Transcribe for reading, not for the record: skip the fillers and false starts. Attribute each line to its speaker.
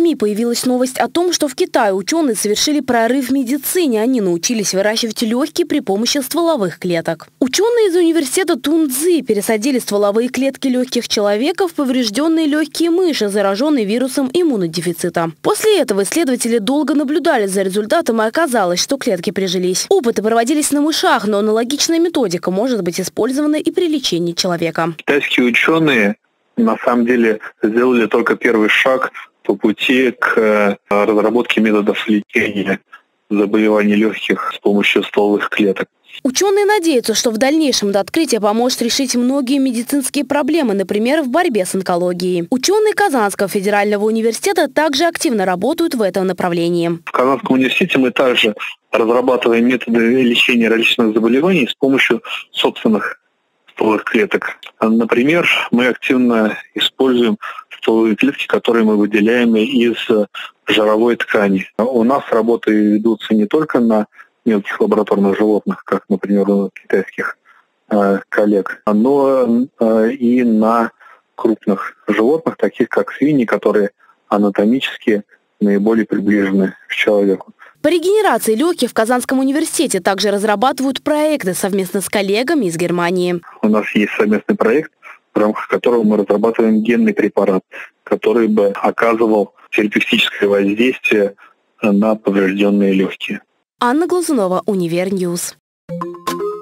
Speaker 1: СМИ появилась новость о том, что в Китае ученые совершили прорыв в медицине. Они научились выращивать легкие при помощи стволовых клеток. Ученые из университета Тунцзи пересадили стволовые клетки легких человека в поврежденные легкие мыши, зараженные вирусом иммунодефицита. После этого исследователи долго наблюдали за результатом, и оказалось, что клетки прижились. Опыты проводились на мышах, но аналогичная методика может быть использована и при лечении человека.
Speaker 2: Китайские ученые на самом деле сделали только первый шаг по пути к разработке методов лечения заболеваний легких с помощью стволовых клеток.
Speaker 1: Ученые надеются, что в дальнейшем это открытие поможет решить многие медицинские проблемы, например, в борьбе с онкологией. Ученые Казанского федерального университета также активно работают в этом направлении.
Speaker 2: В Казанском университете мы также разрабатываем методы лечения различных заболеваний с помощью собственных стволовых клеток. Например, мы активно используем стволовые клетки, которые мы выделяем из жировой ткани. У нас работы ведутся не только на мелких лабораторных животных, как, например, у китайских коллег, но и на крупных животных, таких как свиньи, которые анатомически наиболее приближены к человеку.
Speaker 1: По регенерации легких в Казанском университете также разрабатывают проекты совместно с коллегами из Германии.
Speaker 2: У нас есть совместный проект, в рамках которого мы разрабатываем генный препарат, который бы оказывал терапевтическое воздействие на поврежденные легкие.
Speaker 1: Анна Глазунова, Универньюз.